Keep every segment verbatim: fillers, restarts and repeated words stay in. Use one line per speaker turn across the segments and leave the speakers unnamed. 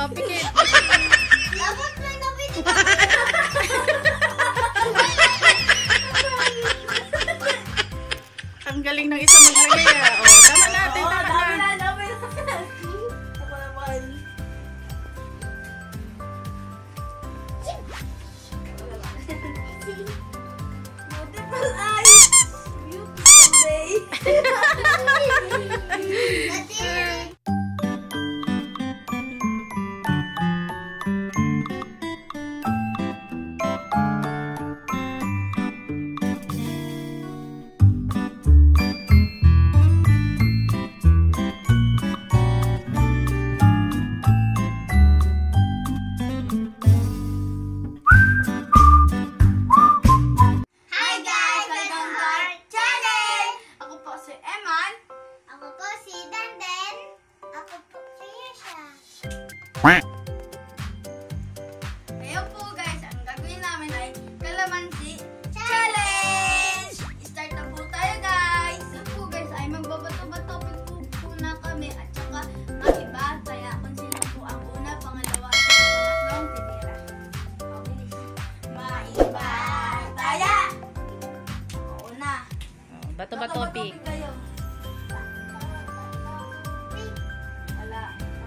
pikit.
Dapat may napili.
Ang galing ng isa maglagay ah. Oh, tama natin,
Oo,
tama
dami
na.
na, dami na. Ako naman. Multiple eyes. Beautiful day.
Hi guys! Welcome to our channel!
Ako po si Eman.
Ako po si Dandan. Ako po si Yesha.
Ngayon po guys, ang gagawin namin ay Kalamansi Challenge! Start na po tayo guys! Ito po guys ay magbabato-bato po po na kami at saka mag-iba. Kaya kung sino po ang una, pangalawa at pangatlong titira. Okay. Maiba tayo! Una.
Oh, bato-bato pick.
kayo. Wala.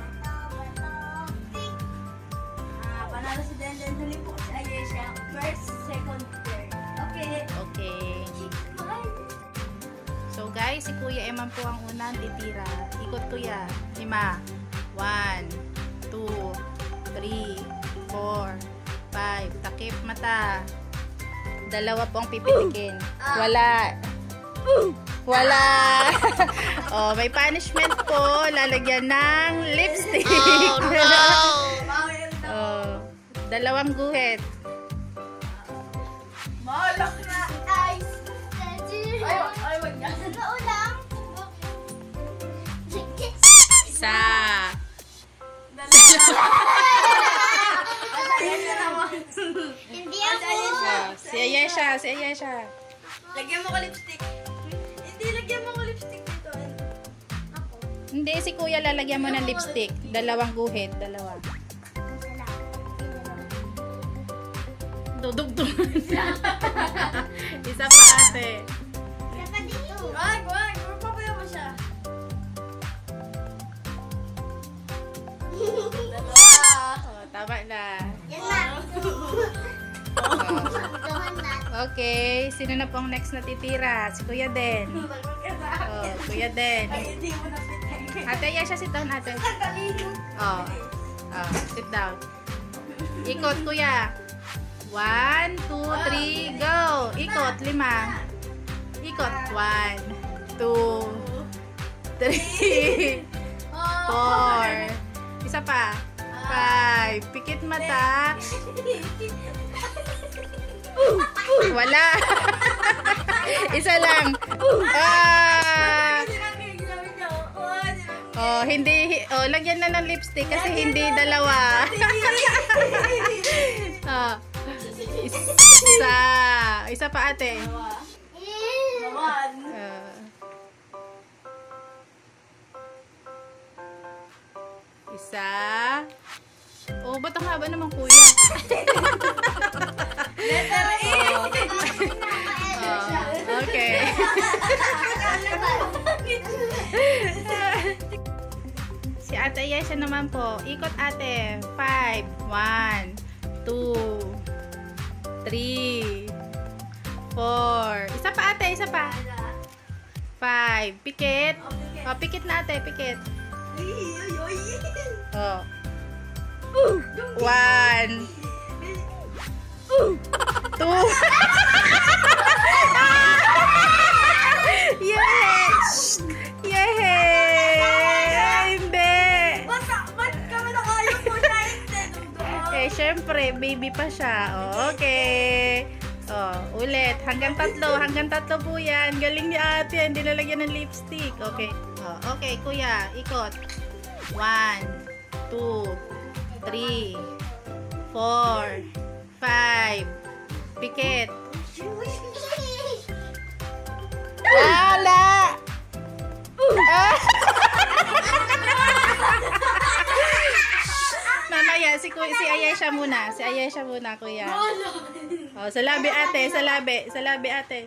Ah, panalo si Denden. Huli po si Ayesha. First, second, third. Okay.
Okay.
Bye.
So guys, si Kuya Eman po ang unang titira. Ikot Kuya. Lima. One, two, three, four, five. Takip mata. Dalawa po ang pipitikin. Wala. Wala. Oh, may punishment po. Lalagyan ng lipstick.
Bawal na.
Oh, dalawang guhit.
Malak na.
Ice.
Ay, ay, wag yan.
Sa ulang.
Isa.
Dalawa. Asayan na naman.
Hindi ako.
Oh, si Ayesha, si Ayesha.
Lagyan mo ko lipstick. Hindi, lagyan mo ko lipstick dito.
Ako.
Hindi, si Kuya lalagyan mo ng lipstick. Dalawang guhit, dalawa. Dudugtong. Isa pa ate.
Dapat dito.
Wag, wag. Papaya mo siya. Dalawa.
Oh, tama na.
Yan na.
Oh.
Tuhan na.
Okay, sino na pong next na titira? Si Kuya Den.
Lagot ka sa
Oh,
akin.
Kuya Den.
Ay, hindi mo na fit.
Ate, Ayesha, sit down ate. Oh, oh, sit down. Ikot, Kuya. One, two, three, go! Ikot, lima. Ikot, one, two, three, four. Isa pa. Five. Pikit mata. Wala. Isa lang. Ah! Oh, hindi. Oh, lagyan na ng lipstick kasi hindi dalawa. Oh. Isa. Isa pa ate.
One.
Ah. Isa. Oh, ba't ang haba naman kuya?
Letter A.
Oh, okay. Si Ate Ayesha naman po. Ikot ate. Five. One. Two. Three. Four. Isa pa ate. Isa pa. Five. Pikit. Oh, pikit na ate. Pikit. Oh. One. Two. Yes! Yes! Hindi!
Ba't ba't kami nakayo po na hindi?
Eh, syempre, baby pa siya. Oh, okay. Oh, ulit. Hanggang tatlo. Hanggang tatlo po yan. Galing ni ate. Hindi lalagyan ng lipstick. Okay. Oh, okay, kuya. Ikot. One, two, three, four, five. Pikit. Wala! Ah! kuya, si Ayesha muna. Si Ayesha muna, kuya. Oh, sa labi ate, sa labi, sa labi ate.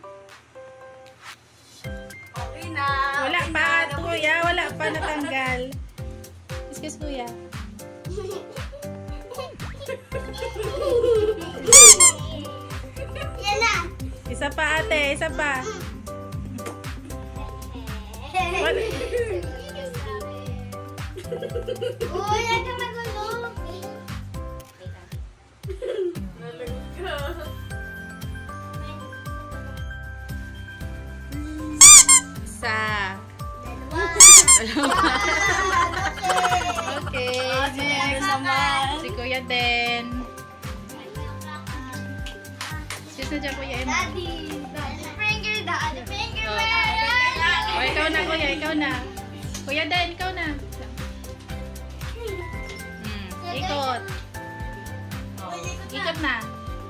Okay na.
Wala
okay
pa,
na.
kuya, wala pa natanggal. Excuse kuya.
Yan na.
Isa pa ate, isa pa. Wala.
Uy, yan ka magulo.
Isa.
Dalawa.
Okay,
Ah, si Kuya
next.
naman.
Si kuya din. Excuse na dyan, kuya Emma.
Daddy. Daddy finger, daddy finger.
Oh.
where?
O, ikaw na, kuya, ikaw na. Kuya din, ikaw na. Hmm, ikot. Oh, ikot na.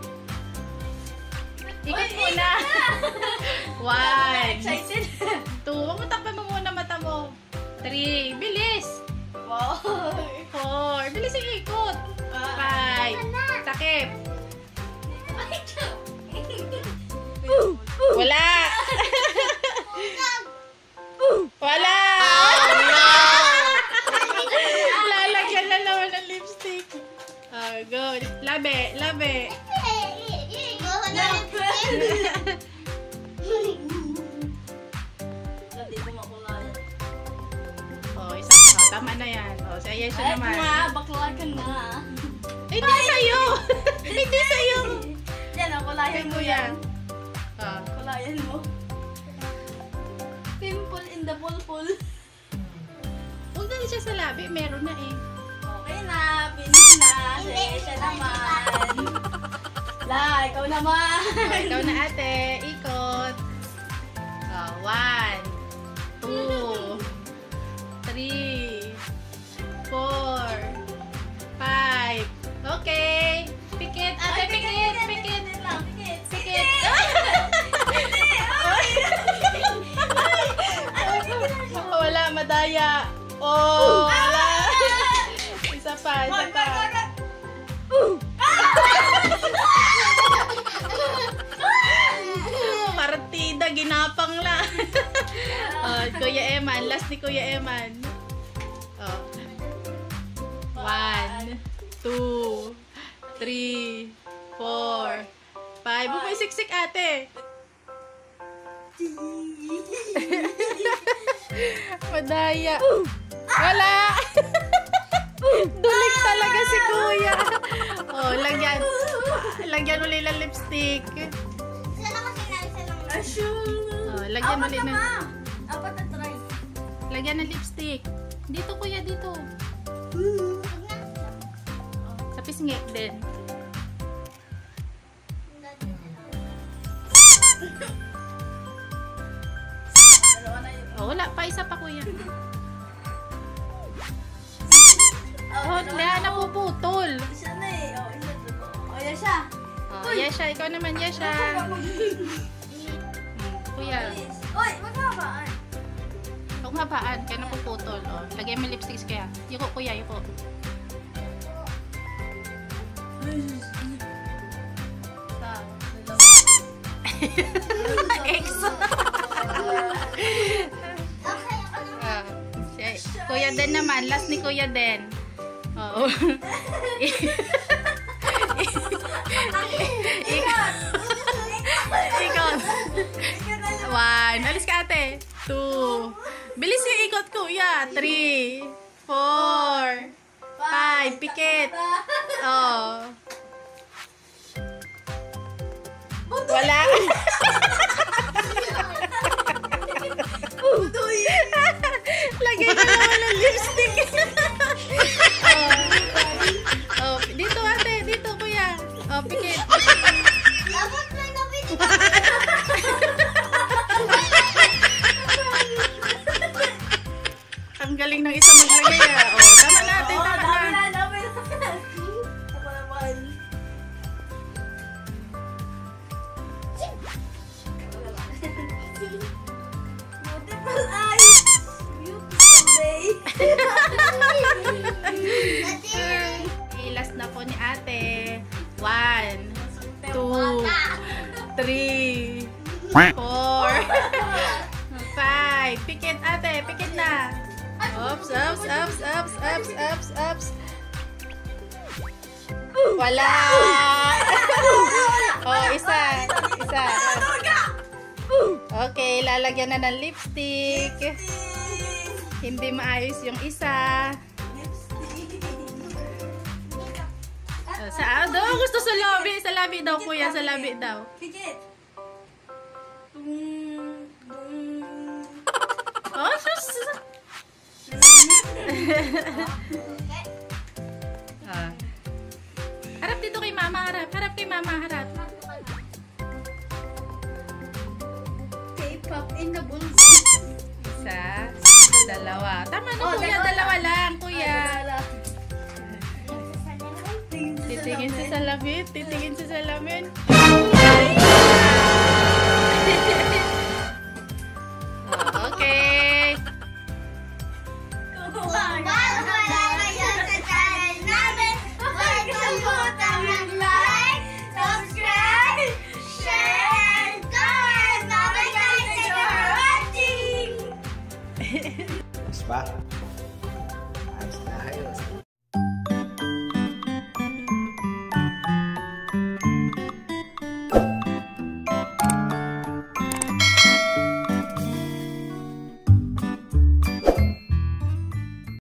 Ikot muna. One.
Excited.
Two. Huwag mo takpan mo muna mata mo. Three. Bilis.
Wow.
Four. Bilis yung ikot. Five. Takip. Wala. Wala. Lalagyan na naman ng lipstick. Oh, go. Labi. Labi.
Hindi ko makulay.
Oh, isa. Oh, tama na yan. Oh, si Ayesha
Ay,
naman.
nga, bakla ka na.
Eh, Hindi sa'yo. Hindi sa'yo.
Yan, ang kulayan
Kay
mo
kuya.
yan.
Oh.
Kulayan mo. Pimple in the pulpul.
Huwag na siya sa labi. Meron na eh.
Okay na, finish na. Sige, siya naman. La, ikaw naman.
Oh, ikaw na ate. Ikot. Oh, one. Two. Three. Four. Five. Okay. Pikit. Ate, pikit. Pikit.
Pikit lang, pikit.
Pikit. Wala, madaya. Oh, wala. Isa pa, isa
Wag,
pa.
wag, wag, wag.
Partida, ginapang lang. Oh, Kuya Eman, last ni Kuya Eman. Oh. One, two, three, four, five. Huwag mo isiksik ate. Madaya. Wala. Dulik talaga si Kuya. Oh, lagyan. Lagyan ulit ng lipstick.
Isa lang kasi na, isa lang.
Assume.
Oh, lagyan
Apat
ulit
na
ng
ma. Apat na try.
lagyan ng lipstick. Dito Kuya, dito.
Huwag na.
Sa pisngi din.
Dalawa na yun.
Oh, wala pa isa pa Kuya.
Oh,
Oh, wala napuputol.
Isa na eh. Oh, isa to. Oh, yan siya.
Oh, Yesha, ikaw naman Yesha. Hmm, Kuya,
Uy, magkabaan.
huwag mabaan, kaya napuputol. Oh, lagyan mo lipstick kaya. Yuko Kuya, yuko.
Isa, dalawa.
Ex.
Okay, ako na.
Ah, si- Kuya Den naman, last ni Kuya Den. Oo. Ikot. One. Alis ka ate. Two. Bilis yung ikot Kuya. Three. Four. Five. Pikit. Oh. Wala. Lagay na naman ng lipstick. Oh. Oh, dito ate, dito Kuya. Oh, pikit.
Dapat may nabit.
Ang galing ng isa maglagay ah. Oh, tama natin,
Oo,
tama
dami
na.
na, dami na. Ako naman. Multiple eyes. Beautiful day.
Dati,
Four. Five. Pikit ate, pikit na. Oops, oops, oops, oops, oops, oops, oops. Wala. Oh, isa. Isa. Okay, lalagyan na ng lipstick. Hindi maayos yung isa. Oh, sa daw gusto sa labi, sa labi daw kuya, sa labi daw.
Pikit. Tung, tung.
Oh, sus. Ah. Harap dito kay mama, harap. Harap kay mama, harap.
K-pop in the balls.
Isa, dalawa. Tama na
Oh,
kuya,
dalawa
dalawa
lang.
lang kuya.
Sa salamin.
Titingin sa salamin, titingin sa salamin.